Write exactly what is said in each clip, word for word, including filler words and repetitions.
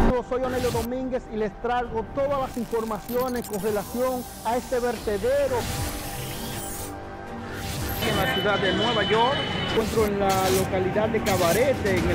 Saludos, soy Onelio Domínguez y les traigo todas las informaciones con relación a este vertedero. En la ciudad de Nueva York, encuentro en la localidad de Cabarete, en el...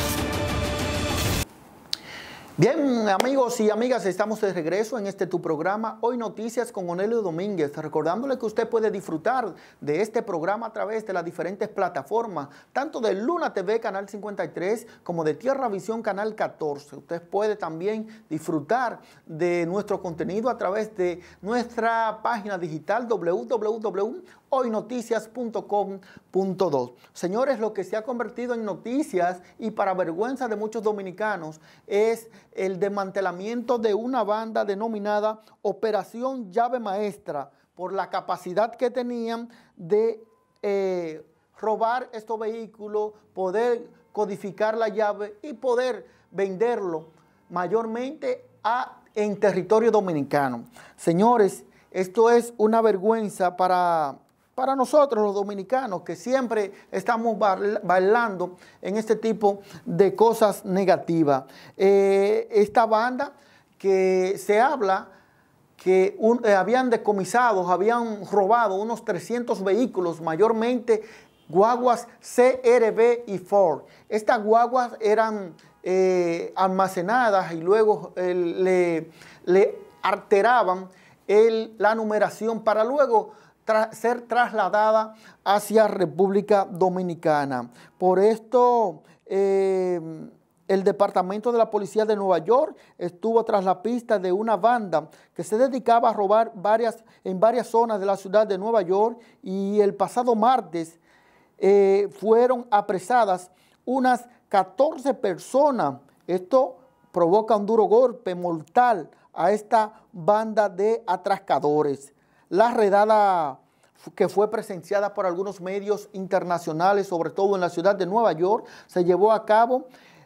Bien, amigos y amigas, estamos de regreso en este tu programa, Hoy Noticias con Onelio Domínguez, recordándole que usted puede disfrutar de este programa a través de las diferentes plataformas, tanto de Luna T V, Canal cincuenta y tres, como de Tierra Visión, Canal catorce. Usted puede también disfrutar de nuestro contenido a través de nuestra página digital doble u doble u doble u punto hoy noticias punto com punto do. Señores, lo que se ha convertido en noticias y para vergüenza de muchos dominicanos es el desmantelamiento de una banda denominada Operación Llave Maestra por la capacidad que tenían de eh, robar estos vehículos, poder codificar la llave y poder venderlo mayormente a, en territorio dominicano. Señores, esto es una vergüenza para... Para nosotros los dominicanos que siempre estamos bailando en este tipo de cosas negativas. Eh, esta banda que se habla que un, eh, habían decomisado, habían robado unos trescientos vehículos, mayormente guaguas C R V y Ford. Estas guaguas eran eh, almacenadas y luego eh, le, le alteraban el, la numeración para luego Tra ser trasladada hacia República Dominicana. Por esto, eh, el Departamento de la Policía de Nueva York estuvo tras la pista de una banda que se dedicaba a robar varias, en varias zonas de la ciudad de Nueva York, y el pasado martes eh, fueron apresadas unas catorce personas. Esto provoca un duro golpe mortal a esta banda de atracadores. La redada que fue presenciada por algunos medios internacionales, sobre todo en la ciudad de Nueva York, se llevó a cabo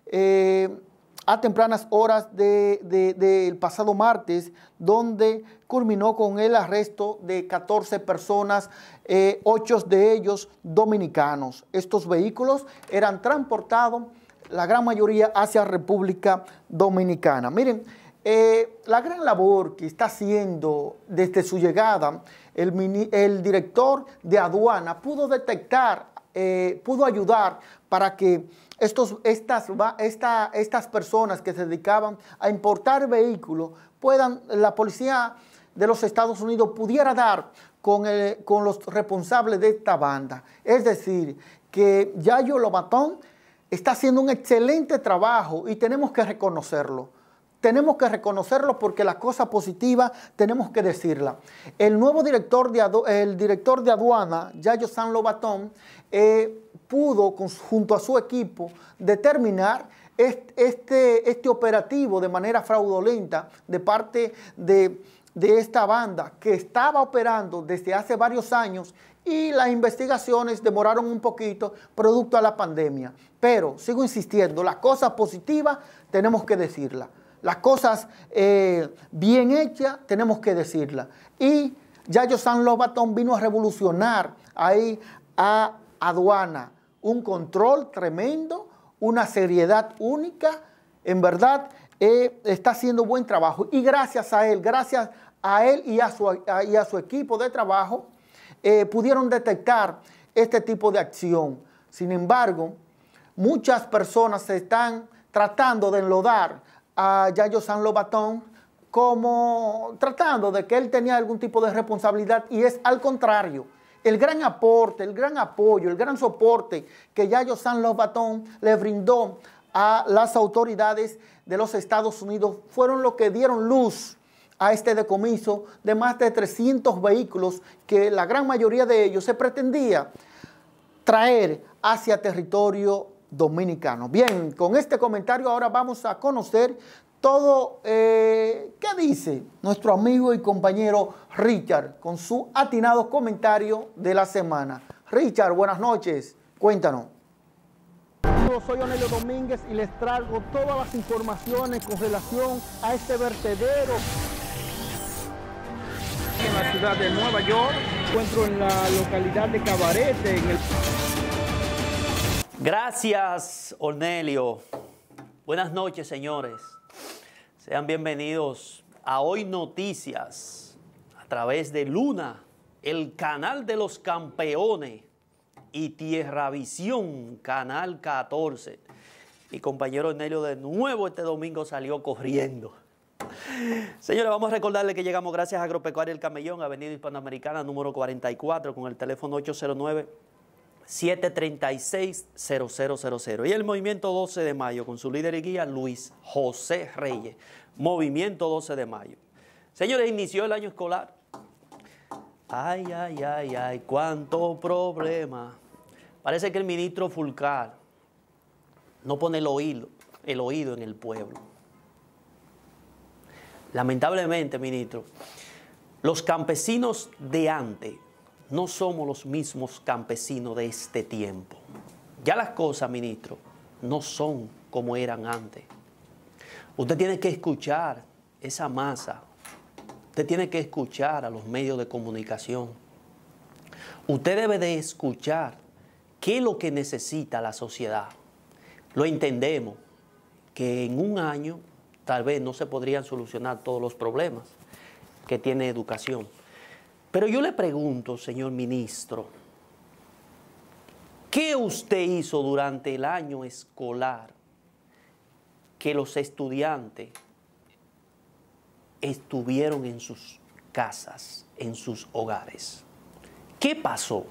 eh, a tempranas horas del de, de, de pasado martes, donde culminó con el arresto de catorce personas, eh, ocho de ellos dominicanos. Estos vehículos eran transportados, la gran mayoría, hacia República Dominicana. Miren, Eh, la gran labor que está haciendo desde su llegada el, mini, el director de aduana pudo detectar, eh, pudo ayudar para que estos, estas, esta, estas personas que se dedicaban a importar vehículos puedan, la policía de los Estados Unidos pudiera dar con, el, con los responsables de esta banda. Es decir, que Yayo Lobatón está haciendo un excelente trabajo y tenemos que reconocerlo. Tenemos que reconocerlo porque la cosa positiva tenemos que decirla. El nuevo director de, el director de aduana, Yayo San Lobatón, eh, pudo, con, junto a su equipo, determinar este, este, este operativo de manera fraudulenta de parte de, de esta banda que estaba operando desde hace varios años, y las investigaciones demoraron un poquito producto a la pandemia. Pero, sigo insistiendo, la cosa positiva tenemos que decirla. Las cosas eh, bien hechas tenemos que decirlas. Y Yayo San Lobatón vino a revolucionar ahí a aduana. Un control tremendo, una seriedad única. En verdad, eh, está haciendo buen trabajo. Y gracias a él, gracias a él y a su, a, y a su equipo de trabajo, eh, pudieron detectar este tipo de acción. Sin embargo, muchas personas se están tratando de enlodar a Yayo San Lobatón como tratando de que él tenía algún tipo de responsabilidad, y es al contrario. El gran aporte, el gran apoyo, el gran soporte que Yayo San Lobatón le brindó a las autoridades de los Estados Unidos fueron los que dieron luz a este decomiso de más de trescientos vehículos que la gran mayoría de ellos se pretendía traer hacia territorio dominicano. Bien, con este comentario ahora vamos a conocer todo, eh, ¿qué dice nuestro amigo y compañero Richard con su atinado comentario de la semana? Richard, buenas noches, cuéntanos. Yo soy Onelio Domínguez y les traigo todas las informaciones con relación a este vertedero. En la ciudad de Nueva York, encuentro en la localidad de Cabarete, en el... Gracias, Onelio. Buenas noches, señores. Sean bienvenidos a Hoy Noticias a través de Luna, el canal de los campeones, y Tierravisión, canal catorce. Mi compañero Enelio de nuevo este domingo salió corriendo. Señores, vamos a recordarle que llegamos gracias a Agropecuaria El Camellón, Avenida Hispanoamericana, número cuarenta y cuatro, con el teléfono ocho cero nueve, siete tres seis, cero cero cero cero. Y el Movimiento doce de mayo, con su líder y guía, Luis José Reyes. Movimiento doce de mayo. Señores, inició el año escolar. Ay, ay, ay, ay, cuánto problema. Parece que el ministro Fulcar no pone el oído, el oído en el pueblo. Lamentablemente, ministro, los campesinos de antes no somos los mismos campesinos de este tiempo. Ya las cosas, ministro, no son como eran antes. Usted tiene que escuchar esa masa. Usted tiene que escuchar a los medios de comunicación. Usted debe de escuchar qué es lo que necesita la sociedad. Lo entendemos, que en un año tal vez no se podrían solucionar todos los problemas que tiene educación. Pero yo le pregunto, señor ministro, ¿qué usted hizo durante el año escolar que los estudiantes estuvieron en sus casas, en sus hogares? ¿Qué pasó?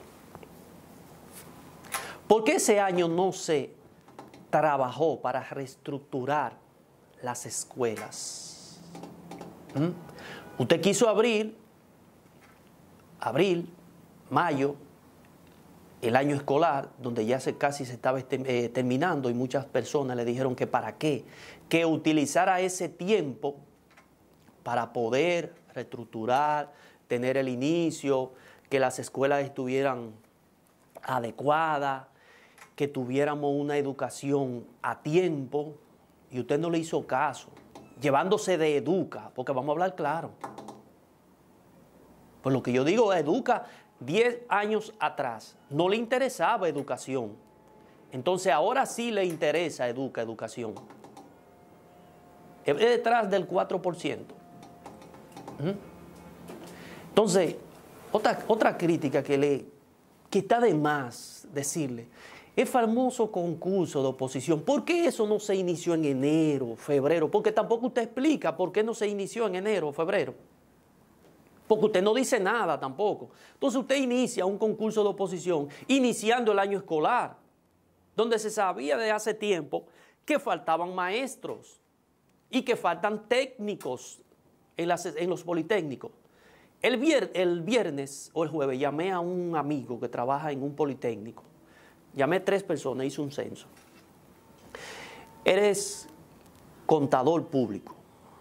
¿Por qué ese año no se trabajó para reestructurar las escuelas? ¿Mm? Usted quiso abrir, abril, mayo, el año escolar, donde ya se, casi se estaba eh, terminando, y muchas personas le dijeron que para qué, que utilizara ese tiempo para poder reestructurar, tener el inicio, que las escuelas estuvieran adecuadas, que tuviéramos una educación a tiempo, y usted no le hizo caso, llevándose de Educa, porque vamos a hablar claro. Pues lo que yo digo, Educa, diez años atrás, no le interesaba educación. Entonces ahora sí le interesa Educa, educación. Es detrás del cuatro por ciento. ¿Mm? Entonces, otra, otra crítica que, le, que está de más decirle, el famoso concurso de oposición, ¿por qué eso no se inició en enero, febrero? Porque tampoco usted explica por qué no se inició en enero o febrero. Porque usted no dice nada tampoco. Entonces usted inicia un concurso de oposición iniciando el año escolar, donde se sabía desde hace tiempo que faltaban maestros y que faltan técnicos en, las, en los politécnicos. El, vier, el viernes o el jueves llamé a un amigo que trabaja en un politécnico. Llamé a tres personas, hice un censo. Eres contador público.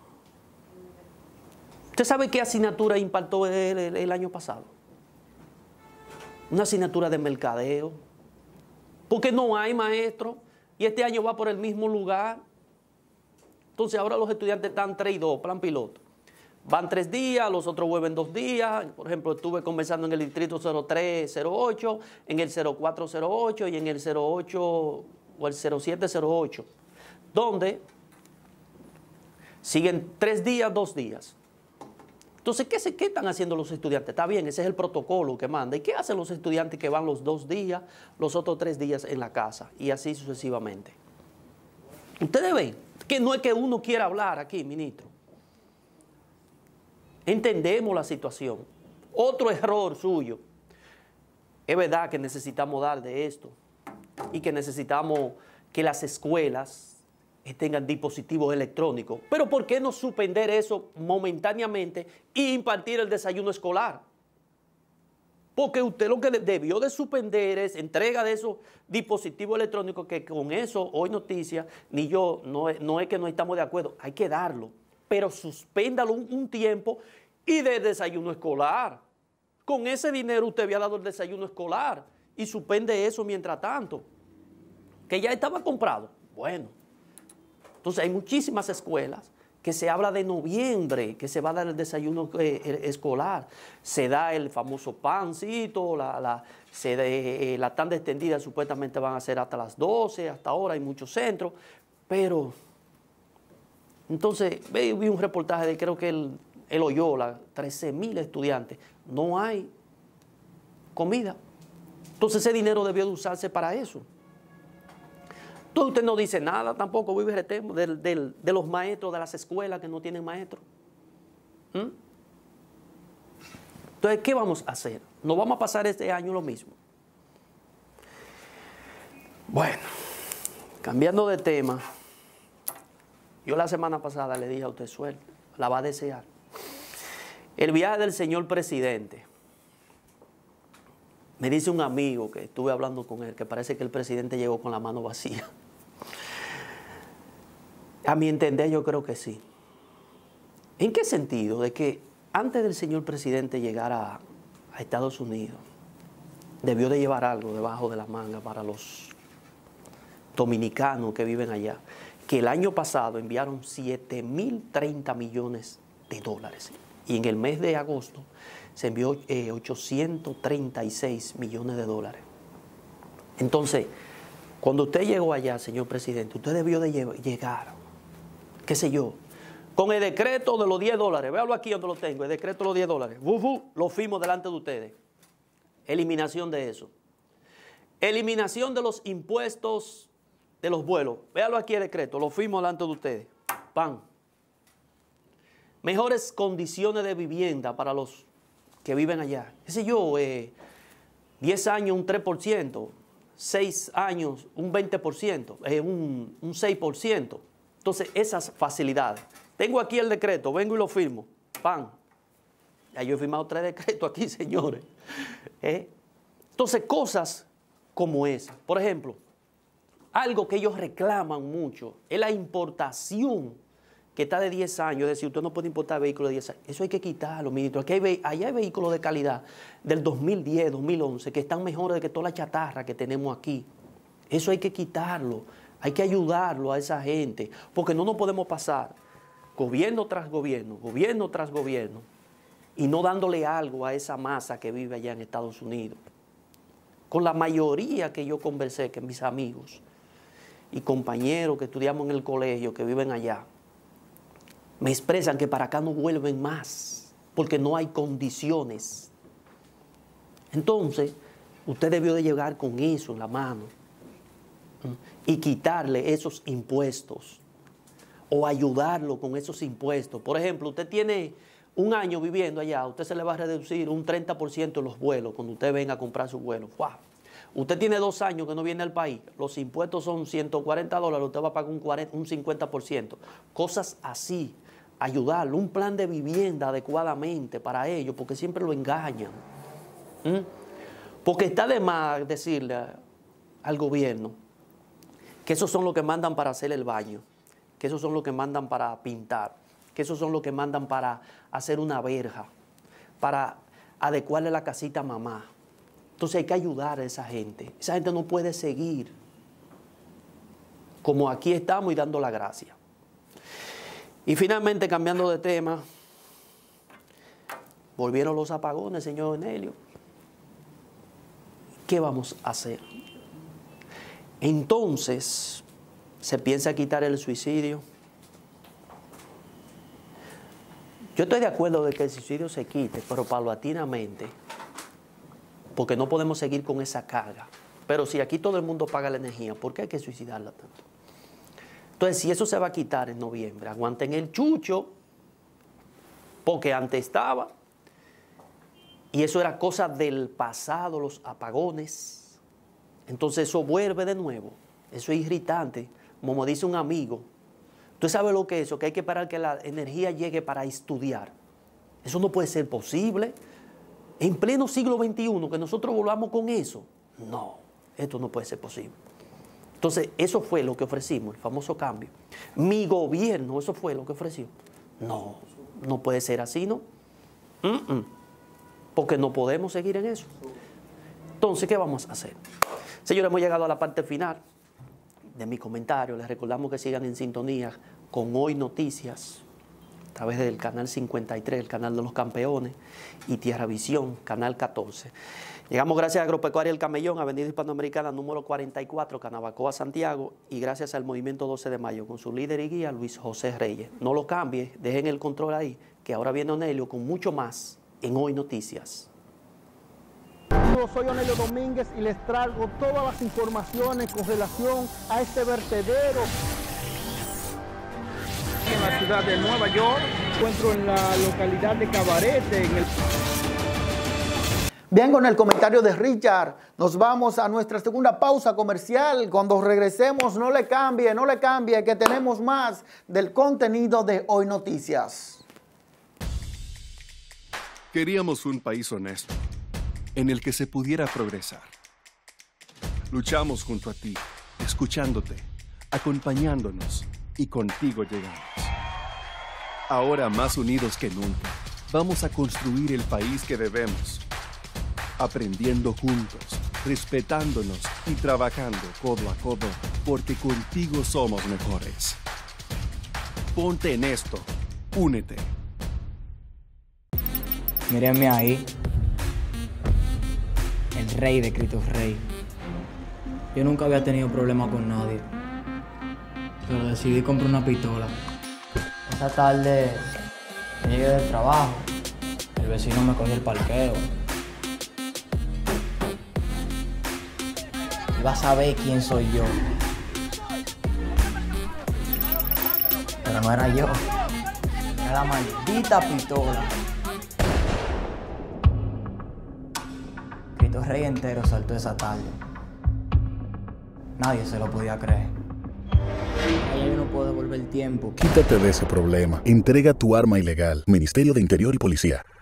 ¿Usted sabe qué asignatura impartió el, el, el año pasado? Una asignatura de mercadeo. Porque no hay maestro y este año va por el mismo lugar. Entonces ahora los estudiantes están tres y dos, plan piloto. Van tres días, los otros vuelven dos días. Por ejemplo, estuve conversando en el distrito cero tres cero ocho, en el cero cuatro cero ocho y en el cero ocho o el cero siete cero ocho, donde siguen tres días, dos días. Entonces, ¿qué, se, ¿qué están haciendo los estudiantes? Está bien, ese es el protocolo que manda. ¿Y qué hacen los estudiantes que van los dos días, los otros tres días en la casa? Y así sucesivamente. Ustedes ven que no es que uno quiera hablar aquí, ministro. Entendemos la situación. Otro error suyo. Es verdad que necesitamos dar de esto y que necesitamos que las escuelas tengan dispositivos electrónicos. Pero ¿por qué no suspender eso momentáneamente y impartir el desayuno escolar? Porque usted lo que debió de suspender es entrega de esos dispositivos electrónicos, que con eso Hoy Noticias, ni yo, no, no es que no estamos de acuerdo, hay que darlo. Pero suspéndalo un, un tiempo y de desayuno escolar. Con ese dinero usted había dado el desayuno escolar y suspende eso mientras tanto. Que ya estaba comprado. Bueno. Entonces hay muchísimas escuelas que se habla de noviembre, que se va a dar el desayuno eh, escolar. Se da el famoso pancito, la, la, se de, eh, la tanda extendida supuestamente van a ser hasta las doce, hasta ahora hay muchos centros, pero Entonces, vi un reportaje de, creo que el, el Loyola, trece mil estudiantes. No hay comida. Entonces, ese dinero debió de usarse para eso. Entonces, usted no dice nada tampoco, vive del, del, de los maestros de las escuelas que no tienen maestros. ¿Mm? Entonces, ¿qué vamos a hacer? ¿No vamos a pasar este año lo mismo? Bueno, cambiando de tema, yo la semana pasada le dije a usted, suerte, la va a desear. El viaje del señor presidente. Me dice un amigo que estuve hablando con él, que parece que el presidente llegó con la mano vacía. A mi entender, yo creo que sí. ¿En qué sentido? De que antes del señor presidente llegar a, a Estados Unidos, debió de llevar algo debajo de la manga para los dominicanos que viven allá, que el año pasado enviaron siete mil treinta millones de dólares y en el mes de agosto se envió eh, ochocientos treinta y seis millones de dólares. Entonces, cuando usted llegó allá, señor presidente, usted debió de llegar, qué sé yo, con el decreto de los diez dólares. Véalo aquí donde lo tengo, el decreto de los diez dólares. Uf, uf, lo firmo delante de ustedes. Eliminación de eso. Eliminación de los impuestos de los vuelos. Véalo aquí el decreto, lo firmo delante de ustedes. Pan. Mejores condiciones de vivienda para los que viven allá. Qué sé yo, eh, diez años un tres por ciento, seis años un veinte por ciento, eh, un, un seis por ciento. Entonces, esas facilidades. Tengo aquí el decreto, vengo y lo firmo. Pan. Ya yo he firmado tres decretos aquí, señores. ¿Eh? Entonces, cosas como esa. Por ejemplo, algo que ellos reclaman mucho es la importación que está de diez años. Es decir, usted no puede importar vehículos de diez años. Eso hay que quitarlo, ministro. Aquí hay, allá hay vehículos de calidad del dos mil diez, dos mil once que están mejores que toda la chatarra que tenemos aquí. Eso hay que quitarlo. Hay que ayudarlo a esa gente. Porque no nos podemos pasar gobierno tras gobierno, gobierno tras gobierno, y no dándole algo a esa masa que vive allá en Estados Unidos. Con la mayoría que yo conversé, que mis amigos y compañeros que estudiamos en el colegio, que viven allá, me expresan que para acá no vuelven más, porque no hay condiciones. Entonces, usted debió de llegar con eso en la mano y quitarle esos impuestos o ayudarlo con esos impuestos. Por ejemplo, usted tiene un año viviendo allá, usted se le va a reducir un treinta por ciento en los vuelos cuando usted venga a comprar su vuelo. ¡Wow! Usted tiene dos años que no viene al país, los impuestos son ciento cuarenta dólares, usted va a pagar un, cuarenta, un cincuenta por ciento. Cosas así, ayudarlo, un plan de vivienda adecuadamente para ellos, porque siempre lo engañan. ¿Mm? Porque está de más decirle al gobierno que esos son los que mandan para hacer el baño, que esos son los que mandan para pintar, que esos son los que mandan para hacer una verja, para adecuarle la casita a mamá. Entonces hay que ayudar a esa gente. Esa gente no puede seguir como aquí estamos y dando la gracia. Y finalmente, cambiando de tema, volvieron los apagones, señor Enelio. ¿Qué vamos a hacer? Entonces, ¿se piensa quitar el suicidio? Yo estoy de acuerdo de que el suicidio se quite, pero paulatinamente, porque no podemos seguir con esa carga. Pero si aquí todo el mundo paga la energía, ¿por qué hay que suicidarla tanto? Entonces, si eso se va a quitar en noviembre, aguanten el chucho, porque antes estaba, y eso era cosa del pasado, los apagones. Entonces eso vuelve de nuevo. Eso es irritante, como dice un amigo. ¿Usted sabe lo que es eso? Que hay que esperar que la energía llegue para estudiar. Eso no puede ser posible. En pleno siglo veintiuno, que nosotros volvamos con eso. No, esto no puede ser posible. Entonces, eso fue lo que ofrecimos, el famoso cambio. Mi gobierno, eso fue lo que ofreció. No, no puede ser así, ¿no? Mm-mm. Porque no podemos seguir en eso. Entonces, ¿qué vamos a hacer? Señores, hemos llegado a la parte final de mi comentario. Les recordamos que sigan en sintonía con Hoy Noticias. a través del canal cincuenta y tres, el canal de los campeones, y Tierra Visión, canal catorce. Llegamos gracias a Agropecuaria El Camellón, Avenida Hispanoamericana número cuarenta y cuatro, Canabacoa, Santiago, y gracias al Movimiento doce de mayo, con su líder y guía, Luis José Reyes. No lo cambie, dejen el control ahí, que ahora viene Onelio con mucho más en Hoy Noticias. Yo soy Onelio Domínguez y les traigo todas las informaciones con relación a este vertedero. En la ciudad de Nueva York, encuentro en la localidad de Cabarete, en el... Bien, con el comentario de Richard, nos vamos a nuestra segunda pausa comercial. Cuando regresemos, no le cambie, no le cambie, que tenemos más del contenido de Hoy Noticias. Queríamos un país honesto, en el que se pudiera progresar. Luchamos junto a ti, escuchándote, acompañándonos, y contigo llegamos. Ahora más unidos que nunca, vamos a construir el país que debemos. Aprendiendo juntos, respetándonos y trabajando codo a codo, porque contigo somos mejores. Ponte en esto, únete. Mírenme ahí, el rey de Cristo Rey. Yo nunca había tenido problema con nadie, pero decidí comprar una pistola. Esa tarde llegué del trabajo, el vecino me cogió el parqueo. Iba a saber quién soy yo, pero no era yo, era la maldita pistola. Cristo Rey entero saltó esa tarde. Nadie se lo podía creer. Ahí uno puede devolver el tiempo. Quítate de ese problema. Entrega tu arma ilegal. Ministerio de Interior y Policía.